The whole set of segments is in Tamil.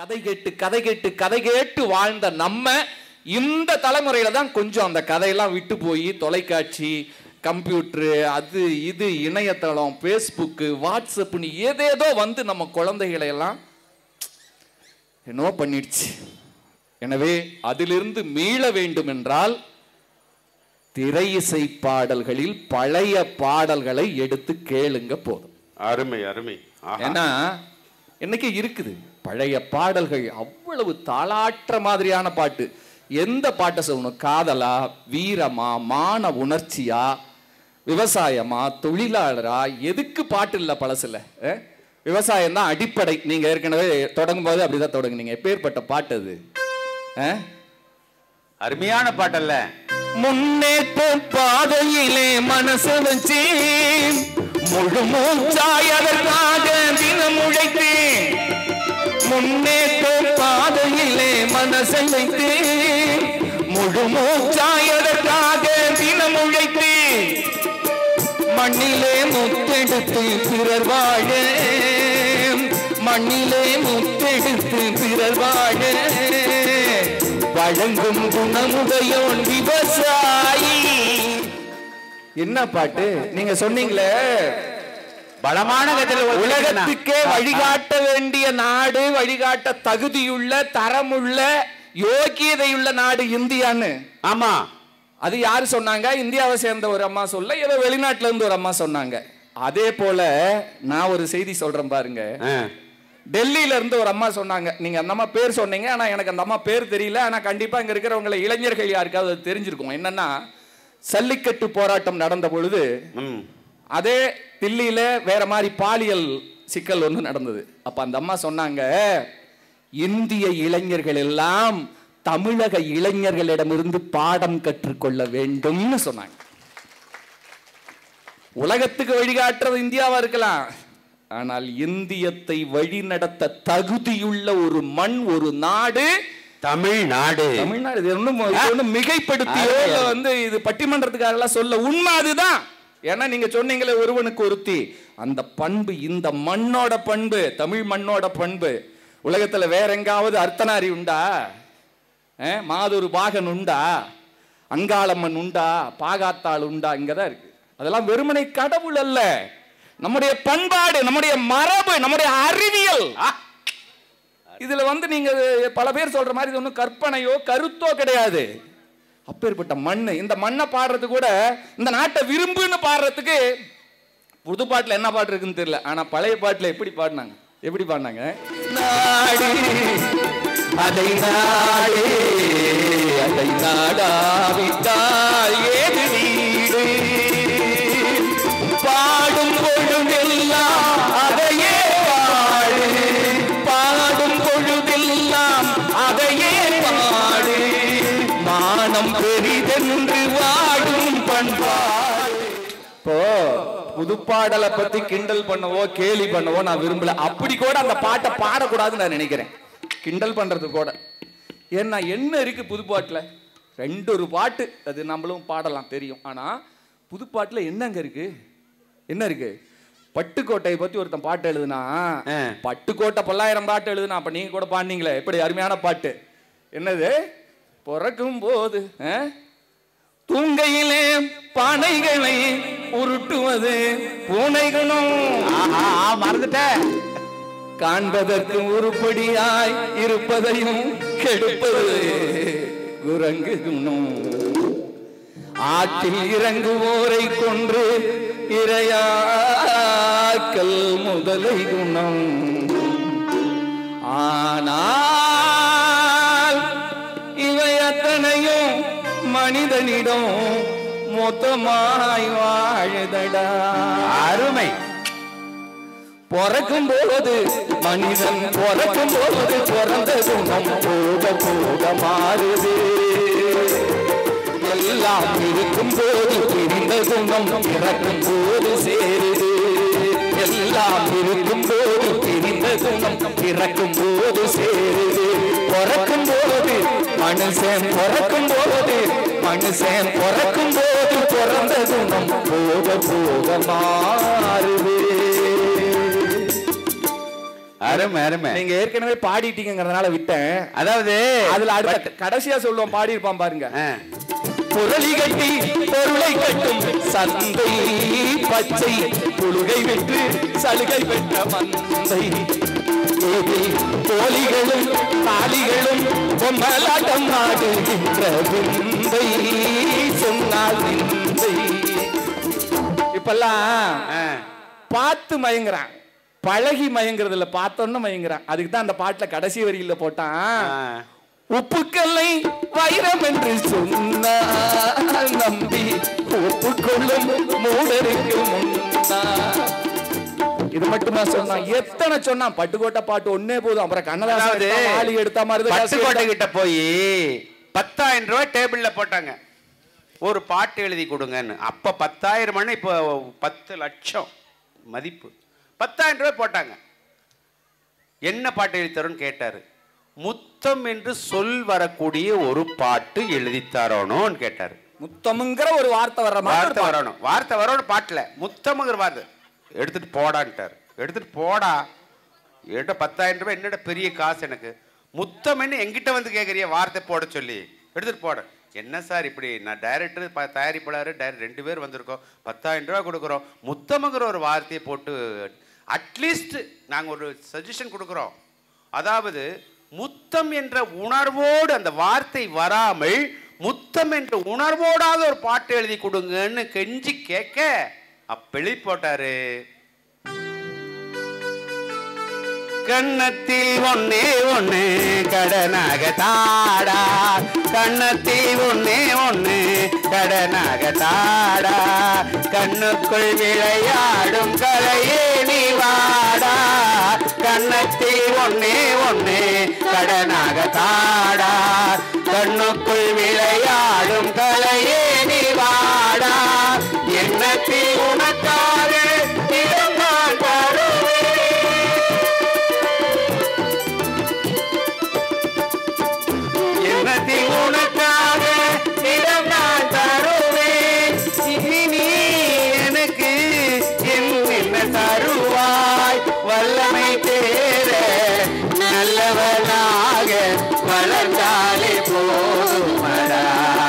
கதை கேட்டு கதை கேட்டு கதை கேட்டு வாழ்ந்த நம்ம இந்த தலைமுறையில தான் கொஞ்சம் அந்த கதையெல்லாம் விட்டு போய் தொலைக்காட்சி, கம்ப்யூட்டரு, அது இது, இணையதளம், ஃபேஸ்புக்கு, வாட்ஸ்அப்னு ஏதேதோ வந்து நம்ம குழந்தைகளை எல்லாம் என்னோ பண்ணிடுச்சு. எனவே அதிலிருந்து மீள வேண்டும் என்றால் திரை இசை பாடல்களில் பழைய பாடல்களை எடுத்து கேளுங்க போதும். அருமை அருமை. ஏன்னா இன்னைக்கு இருக்குது பழைய பாடல்கள், அவ்வளவு தாளாற்ற மாதிரியான பாட்டு. எந்த பாட்டை சொல்லணும்? காதலா, வீரமா, மான உணர்ச்சியா, விவசாயமா, தொழிலாளரா? எதுக்கு பாட்டு இல்லை பழசுல? விவசாயம் தான் அடிப்படை. நீங்க ஏற்கனவே தொடங்கும் போது அப்படிதான் தொடங்குனீங்க. எப்பேற்பட்ட பாட்டு அது? அருமையான பாட்டல்ல. முன்னேற்ற பாதையிலே மனசு வச்சு முழு மூச்சாயதற்காக தினம் உழைத்தேன். முன்னேற்ற பாதையிலே மனசை வைத்து முழு மூச்சாயதற்காக தினம் உழைத்தேன். மண்ணிலே முத்தெடுத்து பிறர் வாழ, மண்ணிலே முத்தெடுத்து பிறர் வாழ வழங்கும் குணமுடையோன் விவசாயி. என்ன பாட்டு நீங்க சொன்னீங்களே, பலமான உலகத்துக்கே வழிகாட்ட வேண்டிய நாடு, வழிகாட்ட தகுதியுள்ள, தரமுள்ள, யோக்கியதையுள்ள நாடு இந்தியான்னு. ஆமா, அது யாரு சொன்னாங்க? இந்தியாவை சேர்ந்த ஒரு அம்மா சொல்ல, ஏதோ வெளிநாட்டுல இருந்து ஒரு அம்மா சொன்னாங்க. அதே போல நான் ஒரு செய்தி சொல்றேன் பாருங்க. டெல்லியில இருந்து ஒரு அம்மா சொன்னாங்க. நீங்க அந்த அம்மா பேர் சொன்னீங்க, ஆனா எனக்கு அந்த அம்மா பேர் தெரியல. ஆனா கண்டிப்பா இங்க இருக்கிறவங்களை இளைஞர்கள் யாருக்காவது தெரிஞ்சிருக்கும். என்னன்னா, சல்லிக்கட்டு போராட்டம் நடந்த பொழுது அதே தில்லியில வேற மாதிரி பாலியல் சிக்கல் ஒன்று நடந்தது. அப்ப அந்த அம்மா சொன்னாங்க, இந்திய இளைஞர்கள் எல்லாம் தமிழக இளைஞர்களிடமிருந்து பாடம் கற்றுக்கொள்ள வேண்டும்னு சொன்னாங்க. உலகத்துக்கு வழிகாட்டுறது இந்தியாவா இருக்கலாம், ஆனால் இந்தியத்தை வழிநடத்த தகுதியுள்ள ஒரு மண், ஒரு நாடு தமிழ்நாடு. தமிழ்நாடு. இது ஒன்றும் மிகைப்படுத்தியோ வந்து இது பட்டிமன்றத்துக்காக சொல்ல, உண்மை அதுதான். ஏன்னா நீங்க சொன்னீங்களே ஒருவனுக்கு ஒருத்தி, அந்த பண்பு இந்த மண்ணோட பண்பு, தமிழ் மண்ணோட பண்பு. உலகத்துல வேற எங்காவது அர்த்தநாரி உண்டா? மாதொரு பாகன் உண்டா? அங்காளம்மன் உண்டா? பாகாத்தாள் உண்டா? இங்கதான் இருக்கு. அதெல்லாம் வெறுமனை கடவுள் அல்ல, நம்முடைய பண்பாடு, நம்முடைய மரபு, நம்முடைய அறிவியல். இதுல வந்து நீங்க பல பேர் சொல்ற மாதிரி ஒன்றும் கற்பனையோ கருத்தோ கிடையாது. அப்பேற்பட்ட மண்ணு. இந்த மண்ணை பாடுறது கூட, இந்த நாட்டை விரும்புன்னு பாடுறதுக்கு புது பாட்டுல என்ன பாட்டு இருக்குன்னு தெரியல, ஆனா பழைய பாட்டுல எப்படி பாடினாங்க? எப்படி பாடினாங்க? நாடு அதை நாடு அதை நாடாவிட்டால் ஏது வீடு, பாடும் பொழுதெல்லாம் அதையே பாடு, பாடும் பொழுதெல்லாம் அதையே பாடு, மானம் பெரிதென்று வாடும் பண்பாடு. இப்போ புதுப்பாடலை பத்தி கிண்டல் பண்ணவோ கேலி பண்ணவோ நான் விரும்பல. அப்படி கூட அந்த பாட்டை பாடக்கூடாதுன்னு நான் நினைக்கிறேன், கிண்டல் பண்றது கூட. ஏன்னா என்ன இருக்கு புதுப்பாட்டுல? ஒரு பாட்டு அது நம்மளும் பாடலாம் தெரியும். ஆனா புதுப்பாட்டுல என்னங்க இருக்கு? என்ன இருக்கு? பட்டுக்கோட்டையை பத்தி ஒருத்தன் பாட்டு எழுதுனா, பட்டுக்கோட்டை 1000 பாட்டு எழுதுனா, அப்ப நீங்க கூட பாடினீங்களே, எப்படி அருமையான பாட்டு. என்னது? பிறக்கும் போது தூங்கையிலே பானைகளை உருட்டுவது பூனைகளும் மறந்துட்ட, காண்பதற்கு உருப்படியாய் இருப்பதையும் கெடுப்பது குரங்கு குணம், ஆற்றில் இறங்குவோரை கொன்று இரையாக்கல் முதலை குணம். ஆனால் இவை அத்தனையும் மனிதனிடம் மொத்தமாய் வாழுதடா. அருமை. பிறக்கும் போது மனிதன் பிறக்கும் போது பிறந்த குணம் போக போக மாறுது, எல்லாம் இருக்கும் போது பிரிந்த குணம் இறக்கும் போது சேருது, எல்லாம் இருக்கும் போது பிரிந்த குணம் இறக்கும் போது சேருது. பிறக்கும் போது மனுஷன் பிறக்கும் போது மனுஷன் பிறக்கும் போது பிறந்த குணம் போக போக மாறுது. அருமை அருமை. நீங்க ஏற்கனவே பாடிட்டீங்கிறதுனால விட்டேன். அதாவது அதுல அடுத்த கடைசியா சொல்லுவோம், பாடி இருப்பான் பாருங்க. புரளி கட்டி பொருளை கட்டும் சந்தை, பச்சை புழுகை வென்று சலுகை பெற்ற மந்தை, கோழிகளும் காளிகளும் பொம்மலாட்டம் ஆடுகின்ற விந்தை சொன்னால் விந்தை. இப்பெல்லாம் பார்த்து மயங்குறான், பழகி மயங்குறது இல்ல, பார்த்தோன்னு மயங்குறான். அதுக்கு தான் அந்த பாட்டுல கடைசி வரியில போட்டான், உப்புக்கல்லை வைரம் என்று சொன்னா நம்பி ஒப்புக்கொள்ளும் மூடருக்கு முன்னா. இது மட்டுமா சொன்னா? எத்தனை சொன்னா? பட்டுக்கோட்டை பாட்டு ஒன்னே போதும். அப்புறம் கண்ணதாசன் எடுத்த மாதிரி பட்டுக்கோட்டை கிட்ட போய் 10,000 ரூபாய் டேபிள்ல போட்டாங்க, ஒரு பாட்டு எழுதி கொடுங்கன்னு. அப்ப 10,000 இப்போ 10 லட்சம் மதிப்பு. 10,000 ரூபாய் போட்டாங்க. என்ன பாட்டு எழுதி தரோன்னு கேட்டாரு. முத்தம் என்று சொல் வரக்கூடிய ஒரு பாட்டு எழுதி தரணும்னு கேட்டாரு. முத்தம்ங்கிற ஒரு வார்த்தை வர வார்த்தை வரணும், வார்த்தை வரணும் பாட்டுல. முத்தம்ங்கிற வார்த்தை எடுத்துட்டு போடான்ட்டாரு. எடுத்துட்டு போடா, என்கிட்ட 10,000 ரூபாய், என்னோட பெரிய காசு எனக்கு. முத்தம் என்ன எங்கிட்ட வந்து கேட்குறிய வார்த்தை போட சொல்லி? எடுத்துட்டு போட. என்ன சார் இப்படி? நான் டைரக்டர் தயாரிப்பாளர் 2 பேர் வந்திருக்கோம், 10,000 ரூபாய் கொடுக்குறோம், முத்தம்ங்கிற ஒரு வார்த்தையை போட்டு அட்லீஸ்ட் நாங்கள் ஒரு சஜஷன் கொடுக்குறோம். அதாவது முத்தம் என்ற உணர்வோடு அந்த வார்த்தை வராமல் முத்தம் என்ற உணர்வோடாத ஒரு பாட்டு எழுதி கொடுங்கன்னு கெஞ்சி கேட்க அப்பெளி போட்டாரு. கண்ணத்தில் ஒன்னே ஒண்ணு கடனாக தாடா, கண்ணத்தில் ஒன்னே ஒண்ணு கடனாக தாடா, கண்ணுக்குள் விளையாடும் கலையே நீ வாடா, கண்ணத்தில் ஒன்னே ஒண்ணு கடனாக தாடா, கண்ணுக்குள் விளையாடும் கலையே நீ வாடா, எண்ணத்தில் உனக்காக நான் பாடுவேன், எண்ணத்தில் உனக்காக இடம் நான் தருவேன், நீ எனக்கு என்ன தருவாய், வல்லமை தேர நல்லவனாக வளர்ந்தாலே போதுமடா,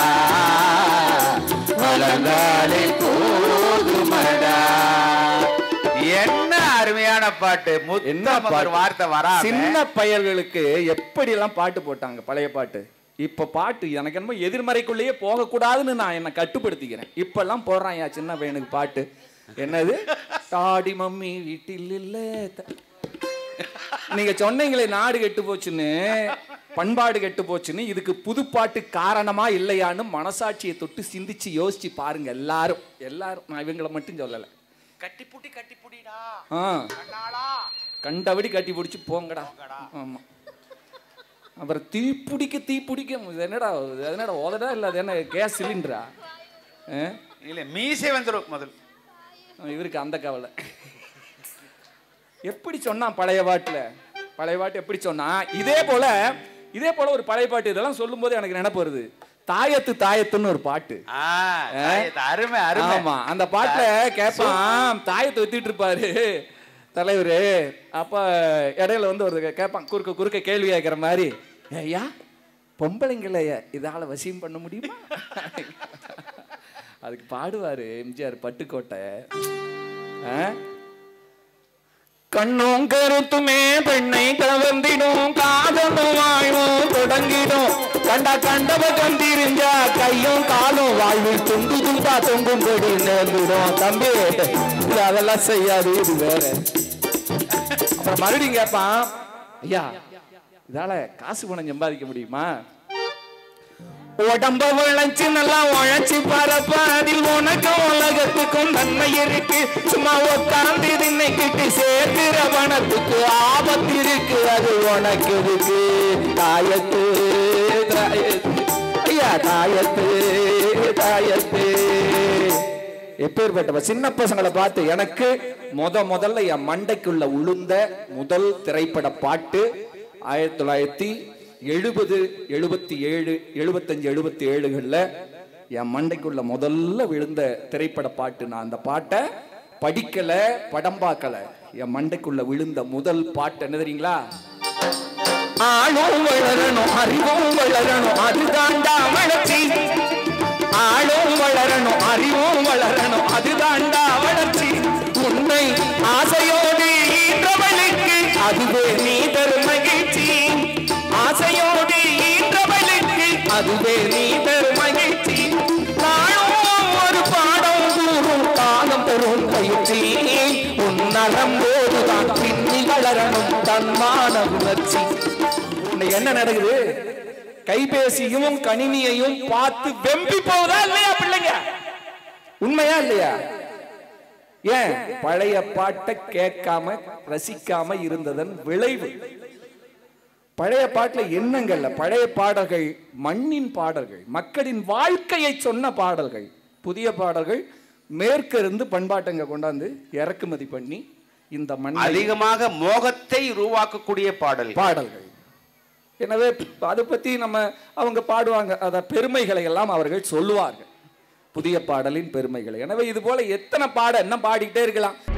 வளர்ந்தாலே போதுமடா. என்ன அருமையான பாட்டு. என்ன வார்த்தை வரா? சின்ன பயல்களுக்கு எப்படி எல்லாம் பாட்டு போட்டாங்க பழைய பாட்டு. இப்ப பாட்டு எனக்கு என்னமோ எதிர்மறைக்குள்ளேயே போக கூடாதுன்னு நான் என்ன கட்டுப்படுத்திக்கிறேன். இப்ப எல்லாம் போடுறான் என் சின்ன பையனுக்கு பாட்டு. என்னது? டாடி மம்மி வீட்டில் இல்ல. நீங்க சொன்னீங்களே நாடு கெட்டு போச்சுன்னு, பண்பாடு கெட்டு போச்சுன்னு, இதுக்கு புதுப்பாட்டு காரணமா இல்லையான்னு மனசாட்சியை தொட்டு சிந்திச்சு யோசிச்சு பாருங்க. எல்லாரும் எல்லாரும், நான் இவங்களை மட்டும் சொல்லல. கட்டிப்புடி கட்டிப்புடிடா, கண்டபடி கட்டி பிடிச்சி போங்கடா. ஆமா. அப்புறம் தீப்பிடிக்க என்னடா என்னடா ஓதடா இல்ல, அது என்ன கேஸ் சிலிண்டரா? இல்ல மீசை வந்துடும் முதல். இவருக்கு அந்த கவலை. எப்படி சொன்னான் பழைய பாட்டுல? பழைய பாட்டு எப்படி சொன்னா? இதே போல ஒரு பழைய பாட்டு. இதெல்லாம் சொல்லும் போது எனக்கு நினைப்பு வருது. தாயத்துன்னு ஒரு பாட்டு. அருமை அருமை. ஆமா, அந்த பாட்டுல கேட்பான், தாயத்தை வித்திட்டு இருப்பாரு தலைவரு. அப்ப இடையில வந்து ஒரு கேட்பான், குறுக்க கேள்வி கேட்கிற மாதிரி, ஐயா பொம்பளைங்களை இதால வசியம் பண்ண முடியுமா? அதுக்கு பாடுவாரு எம்ஜிஆர் பட்டுக்கோட்டை. கண்ணும் கருத்துமே பெண்ணை கவர்ந்திடும், காதலும் வாழ்வும் தொடங்கிடும், கண்டவ கண்டிருந்தா கையும் காலும் வாழ்வில் துண்டு துண்டா தொங்கும்படி நேர்ந்துடும். தம்பி அதெல்லாம் செய்யாது, இது வேற. அப்புறம் மறுபடியும் கேட்பான், ஐயா இதால காசு பணம் சம்பாதிக்க முடியுமா? உடம்ப விளைச்சு நல்லா உழைச்சி பரப்ப, அதில் உனக்கு உலகத்துக்கும் நன்மை இருக்கு, சும்மா உட்கார்ந்து தின்னைக்கிட்டு சேர்க்கிற பணத்துக்கு ஆபத்து இருக்கு, அது உனக்கு இருக்கு. தாயத்து ஐயா தாயத்து. எப்பேற்பட்ட சின்ன பசங்களை பார்த்து எனக்கு முதல்ல என் மண்டைக்குள்ள உளுந்த முதல் திரைப்பட பாட்டு 1970, 77, 75, 77களில் என் மண்டைக்குள்ள முதல்ல விழுந்த திரைப்பட பாட்டு. நான் அந்த பாட்டை படிக்கல, படம் பார்க்கல, என் மண்டைக்குள்ள விழுந்த முதல் பாட்டு என்ன தெரியுங்களா? ஆளும் வளரணும் அறிவும் வளரணும் அதுதாண்டா வளர்ச்சி. ஆளும் வளரணும் அறிவும் வளரணும் அதுதாண்டா வளர்ச்சி. உன்னை ஆசையோடு ஈன்றவளுக்கு அதுவே நீ தரும் மகிழ்ச்சி. ஆசையோடு ஈன்றவளுக்கு அதுவே நீ தரும் மகிழ்ச்சி. நாளும் ஒரு பாடம் கூறும் காலம் தரும் பயிற்சி. உன் நலம்போதுதான் பின்னி வளரணும் தன்மான உணர்ச்சி. என்ன நடக்குது? கைபேசியும் கணினியையும் பார்த்து வெம்பி போவதா இல்லையா பிள்ளைங்க? உண்மையா இல்லையா? ஏன் பழைய பாட்டை கேட்காம ரசிக்காம இருந்ததன் விளைவு. பழைய பாட்டுல எண்ணங்கள்ல பழைய பாடல்கள் மண்ணின் பாடல்கள், மக்களின் வாழ்க்கையை சொன்ன பாடல்கள். புதிய பாடல்கள் மேற்கிருந்து பண்பாட்டங்க கொண்டாந்து இறக்குமதி பண்ணி இந்த மண் அதிகமாக மோகத்தை உருவாக்கக்கூடிய பாடல்கள். எனவே அதை பத்தி நம்ம அவங்க பாடுவாங்க, அத பெருமைகளை எல்லாம் அவர்கள் சொல்லுவார்கள், புதிய பாடலின் பெருமைகளை. எனவே இது போல எத்தனை பாட என்ன பாடிக்கிட்டே இருக்கலாம்.